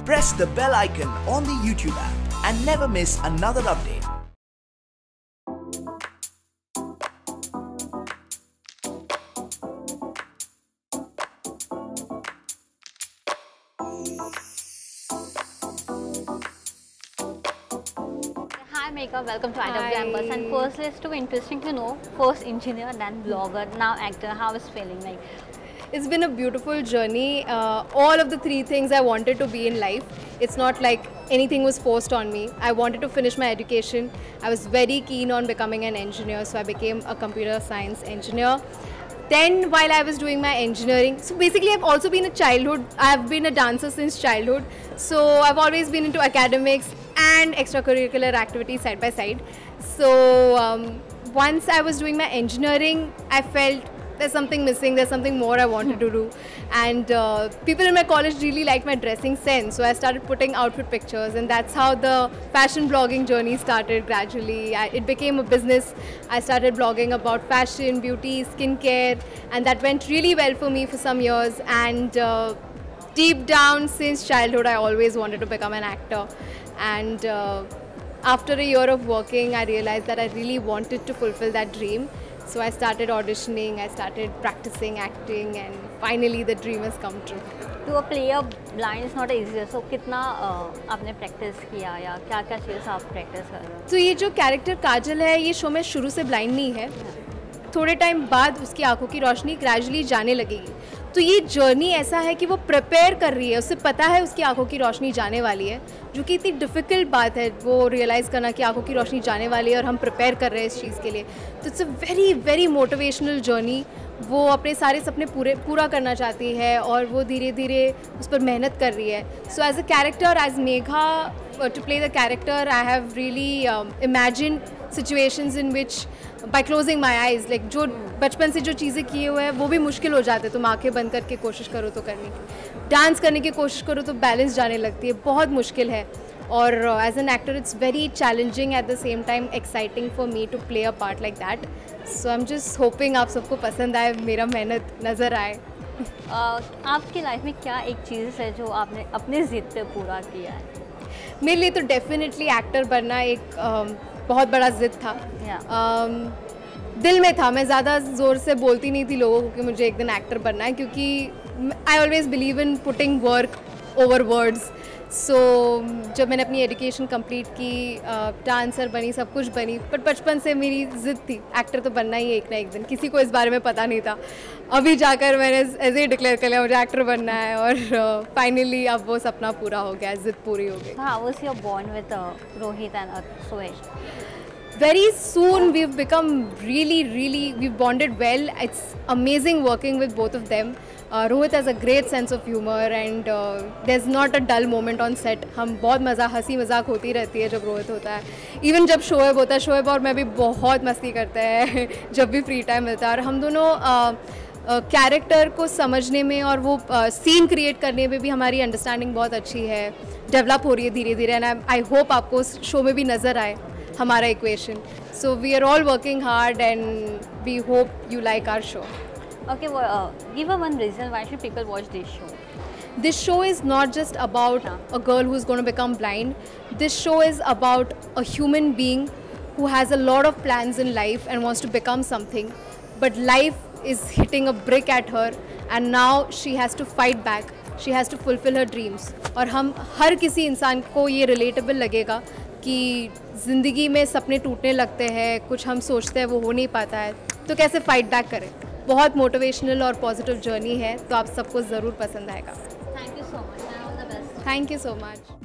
Press the bell icon on the YouTube app and never miss another update. Hi Megha, welcome to IW Campus. And firstly, it's too interesting to know, first engineer, then blogger, now actor. How is feeling like? It's been a beautiful journey. All of the three things I wanted to be in life. It's not like anything was forced on me. I wanted to finish my education. I was very keen on becoming an engineer, so I became a computer science engineer. Then while I was doing my engineering, so basically I've also been I've been a dancer since childhood. So I've always been into academics and extracurricular activities side by side. So once I was doing my engineering, I felt there's something missing, there's something more I wanted to do. And people in my college really liked my dressing sense, so I started putting outfit pictures, and that's how the fashion blogging journey started gradually. It became a business. I started blogging about fashion, beauty, skincare, and that went really well for me for some years. And deep down, since childhood, I always wanted to become an actor. And after a year of working, I realized that I really wanted to fulfill that dream. So I started auditioning, I started practicing acting, and finally the dream has come true. To play a blind is not easy. So कितना आपने practice किया या क्या-क्या चीज़ आप practice कर रहे हो? तो ये जो कैरेक्टर काजल है, ये शो में शुरू से ब्लाइंड नहीं है. थोड़े टाइम बाद उसकी आंखों की रोशनी ग्रेजुअली जाने लगेगी. तो ये जर्नी ऐसा है कि वो प्रिपेयर कर रही है, उसे पता है उसकी आंखों की रोशनी जाने वाली है, जो कि इतनी डिफ़िकल्ट बात है वो रियलाइज़ करना कि आंखों की रोशनी जाने वाली है और हम प्रिपेयर कर रहे हैं इस चीज़ के लिए. तो it's a very very motivational journey. वो अपने सारे सपने पूरा करना चाहती है और वो धीरे धीरे उस पर मेहनत कर रही है. So as a character, as Megha, to play the character, I have really imagined situations in which by closing my eyes, like जो बचपन से जो चीज़ें किए हुए हैं वो भी मुश्किल हो जाते. तुम आंखें बंद करके कोशिश करो तो करने की, डांस करने की कोशिश करो तो बैलेंस जाने लगती है, बहुत मुश्किल है. और as an actor it's very challenging, at the same time exciting for me to play a part like that. So I am just hoping आप सबको पसंद आए, मेरा मेहनत नज़र आए. आपकी लाइफ में क्या एक चीज़ है जो आपने अपनी ज़िद पे पूरा किया है? मेरे लिए तो डेफिनेटली एक्टर बनना एक बहुत बड़ा ज़िद था. दिल में था. मैं ज़्यादा ज़ोर से बोलती नहीं थी लोगों को कि मुझे एक दिन एक्टर बनना है, क्योंकि I always believe in putting work over words. So जब मैंने अपनी एजुकेशन कंप्लीट की, डांसर बनी, सब कुछ बनी, बट बचपन से मेरी ज़िद थी एक्टर तो बनना ही एक ना एक दिन. किसी को इस बारे में पता नहीं था. अभी जाकर मैंने ऐसे ही डिक्लेयर कर लिया मुझे एक्टर बनना है, और फाइनली अब वो सपना पूरा हो गया, ज़िद पूरी हो गई. How was your bond with Rohit and Suesh? Very soon we've become we've bonded well. It's amazing working with both of them. Rohit has a great sense of humor and there's not a dull moment on set. हम बहुत हंसी मजाक होती रहती है जब रोहित होता है. इवन जब शोएब होता है, शोएब और मैं भी बहुत मस्ती करते हैं जब भी फ्री टाइम मिलता है. और हम दोनों कैरेक्टर को समझने में और वो सीन क्रिएट करने में भी हमारी अंडरस्टैंडिंग बहुत अच्छी है, डेवलप हो रही है धीरे धीरे. एंड आई होप आपको उस शो में भी नज़र आए हमारा equation. So we are all working hard and we hope you like our show. Okay, well, give a one reason why should people watch this show? This show is not just about a girl who's going to become blind. This show is about a human being who has a lot of plans in life and wants to become something. But life is hitting a brick at her and now she has to fight back. She has to fulfill her dreams. और हम हर किसी इंसान को ये relatable लगेगा कि ज़िंदगी में सपने टूटने लगते हैं, कुछ हम सोचते हैं वो हो नहीं पाता है, तो कैसे फाइट बैक करें. बहुत मोटिवेशनल और पॉजिटिव जर्नी है, तो आप सबको ज़रूर पसंद आएगा. Thank you so much and all the best. Thank you so much.